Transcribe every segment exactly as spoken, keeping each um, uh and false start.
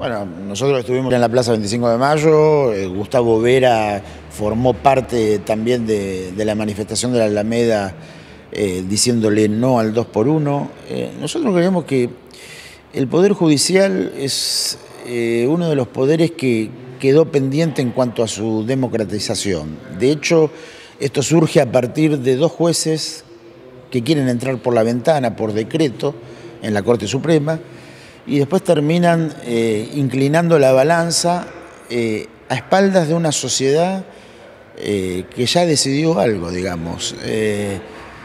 Bueno, nosotros estuvimos en la Plaza veinticinco de mayo, eh, Gustavo Vera formó parte también de, de la manifestación de la Alameda eh, diciéndole no al dos por uno. Eh, nosotros creemos que el Poder Judicial es eh, uno de los poderes que quedó pendiente en cuanto a su democratización. De hecho, esto surge a partir de dos jueces que quieren entrar por la ventana por decreto en la Corte Suprema, y después terminan eh, inclinando la balanza eh, a espaldas de una sociedad eh, que ya decidió algo, digamos. Eh,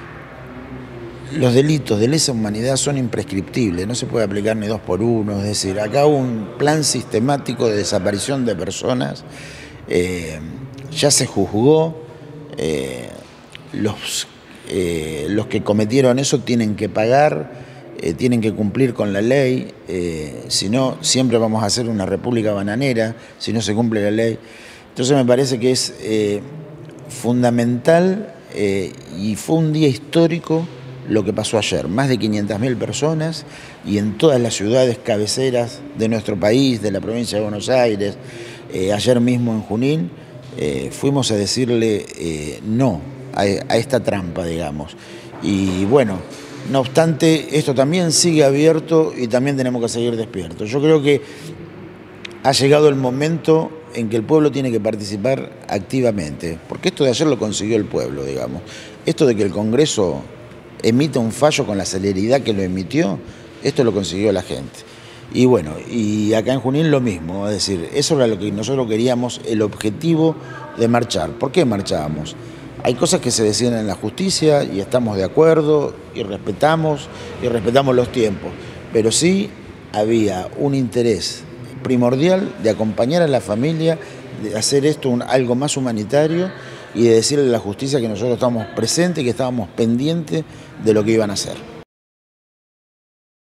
los delitos de lesa humanidad son imprescriptibles, no se puede aplicar ni dos por uno, es decir, acá hubo un plan sistemático de desaparición de personas, eh, ya se juzgó, eh, los, eh, los que cometieron eso tienen que pagar, Eh, tienen que cumplir con la ley, eh, si no, siempre vamos a ser una república bananera, si no se cumple la ley. Entonces me parece que es eh, fundamental eh, y fue un día histórico lo que pasó ayer. Más de quinientas mil personas y en todas las ciudades cabeceras de nuestro país, de la provincia de Buenos Aires, eh, ayer mismo en Junín, eh, fuimos a decirle eh, no a, a esta trampa, digamos. Y bueno, no obstante, esto también sigue abierto y también tenemos que seguir despiertos. Yo creo que ha llegado el momento en que el pueblo tiene que participar activamente, porque esto de ayer lo consiguió el pueblo, digamos. Esto de que el Congreso emita un fallo con la celeridad que lo emitió, esto lo consiguió la gente. Y bueno, y acá en Junín lo mismo, es decir, eso era lo que nosotros queríamos, el objetivo de marchar. ¿Por qué marchábamos? Hay cosas que se deciden en la justicia y estamos de acuerdo y respetamos y respetamos los tiempos, pero sí había un interés primordial de acompañar a la familia, de hacer esto un, algo más humanitario y de decirle a la justicia que nosotros estábamos presentes y que estábamos pendientes de lo que iban a hacer.